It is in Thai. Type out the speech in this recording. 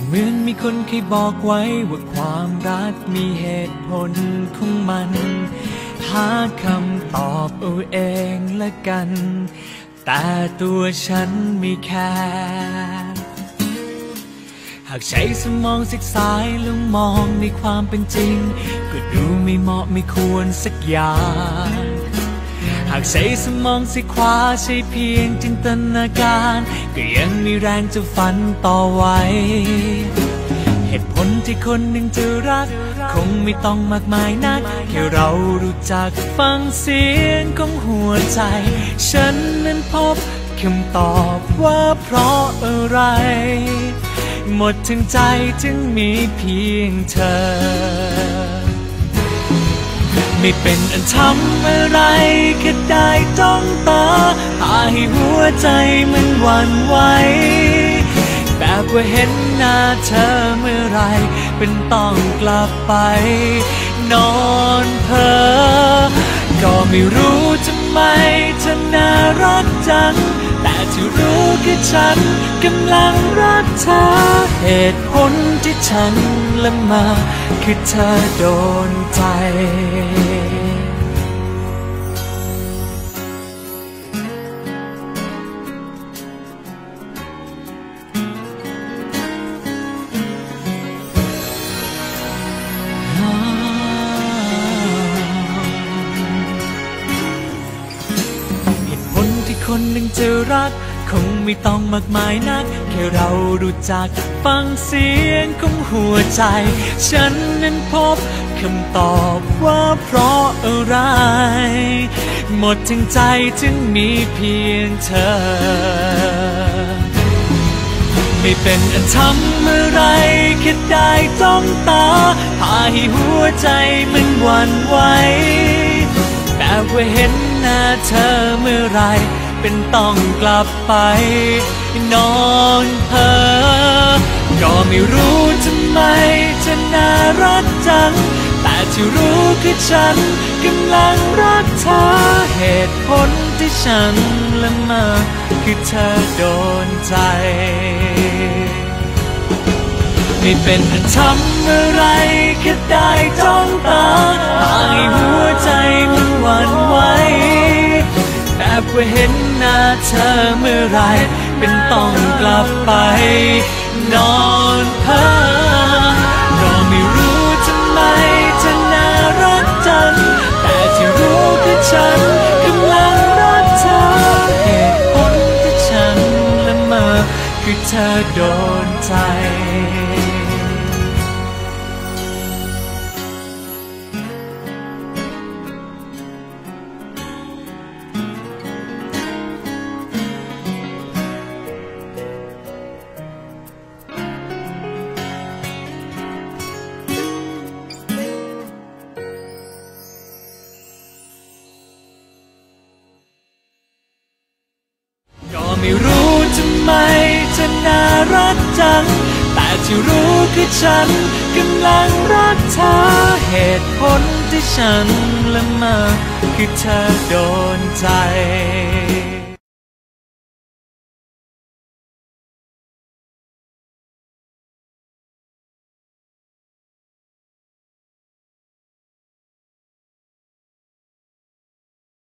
เหมือนมีคนเคยบอกไว้ว่าความรักมีเหตุผลของมันหาคำตอบเอาเองละกันแต่ตัวฉันไม่แคร์หากใช้สมองศึกษาแล้วมองในความเป็นจริงก็ดูไม่เหมาะไม่ควรสักอย่างหากใช้สมองสิขวาใช้เพียงจินตนาการก็ยังมีแรงจะฝันต่อไว้เหตุผลที่คนหนึ่งจะรักคงไม่ต้องมากมายนักแค่เรารู้จักฟังเสียงของหัวใจฉันนั้นพบคำตอบว่าเพราะอะไรหมดทั้งใจจึงมีเพียงเธอไม่เป็นอันทำอะไรแค่ได้จ้องตาพาให้หัวใจมันหวั่นไหวแบบว่าเห็นหน้าเธอเมื่อไรเป็นต้องกลับไปนอนเพ้อก็ไม่รู้ทำไมเธอน่ารักจังแต่ที่รู้คือฉันกำลังรักเธอเหตุผลที่ฉันละเมอคือเธอโดนใจคนหนึ่งจะรักคงไม่ต้องมากมายนักแค่เรารู้จักฟังเสียงของหัวใจฉันนั้นพบคำตอบว่าเพราะอะไรหมดทั้งใจจึงมีเพียงเธอไม่เป็นอันทำอะไรแค่ได้จ้องตาพาให้หัวใจมันหวั่นไหวแบบว่าเห็นหน้าเธอเมื่อไรเป็นต้องกลับไปนอนเพ้อก็ไม่รู้ทำไมเธอน่ารักจังแต่ที่รู้คือฉันกำลังรักเธอเหตุผลที่ฉันละเมอคือเธอโดนใจไม่เป็นอันทำอะไรแค่ได้จ้องตาให้หัวใจมันหวั่นไหวแบบว่าเห็นหน้าเธอเมื่อไรเป็นต้องกลับไปนอนเพ้อก็ไม่รู้ทำไมเธอน่ารักจังแต่ที่รู้คือฉันกำลังรักเธอเหตุผลที่ฉันละเมอคือเธอโดนใจไม่รู้ทำไมเธอน่ารักจังแต่ที่รู้คือฉันกำลังรักเธอเหตุผลที่ฉันละเมอคือเธอโดนใจ